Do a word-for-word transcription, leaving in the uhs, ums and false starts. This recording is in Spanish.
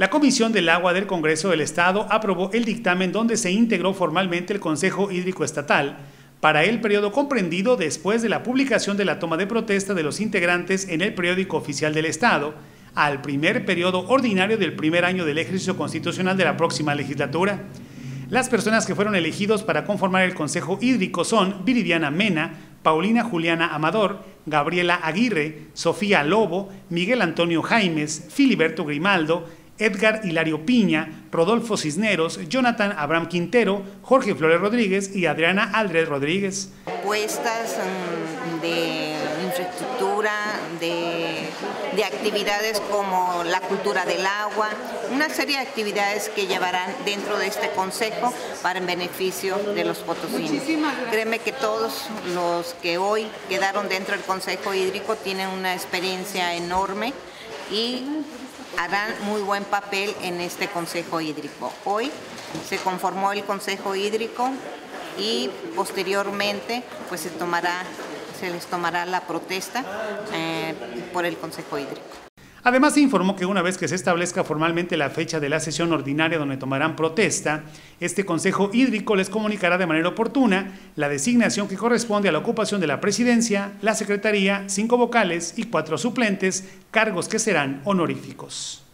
La Comisión del Agua del Congreso del Estado aprobó el dictamen donde se integró formalmente el Consejo Hídrico Estatal para el periodo comprendido después de la publicación de la toma de protesta de los integrantes en el periódico oficial del Estado al primer periodo ordinario del primer año del ejercicio constitucional de la próxima legislatura. Las personas que fueron elegidos para conformar el Consejo Hídrico son Viridiana Mena, Paulina Juliana Amador, Gabriela Aguirre, Sofía Lobo, Miguel Antonio Jaimes, Filiberto Grimaldo, Edgar Hilario Piña, Rodolfo Cisneros, Jonathan Abraham Quintero, Jorge Flores Rodríguez y Adriana Aldred Rodríguez. Propuestas de infraestructura, de, de actividades como la cultura del agua, una serie de actividades que llevarán dentro de este consejo para en beneficio de los potosinos. Créeme que todos los que hoy quedaron dentro del Consejo Hídrico tienen una experiencia enorme y harán muy buen papel en este Consejo Hídrico. Hoy se conformó el Consejo Hídrico y posteriormente pues se tomará, se les tomará la protesta eh, por el Consejo Hídrico. Además, se informó que una vez que se establezca formalmente la fecha de la sesión ordinaria donde tomarán protesta, este Consejo Hídrico les comunicará de manera oportuna la designación que corresponde a la ocupación de la presidencia, la secretaría, cinco vocales y cuatro suplentes, cargos que serán honoríficos.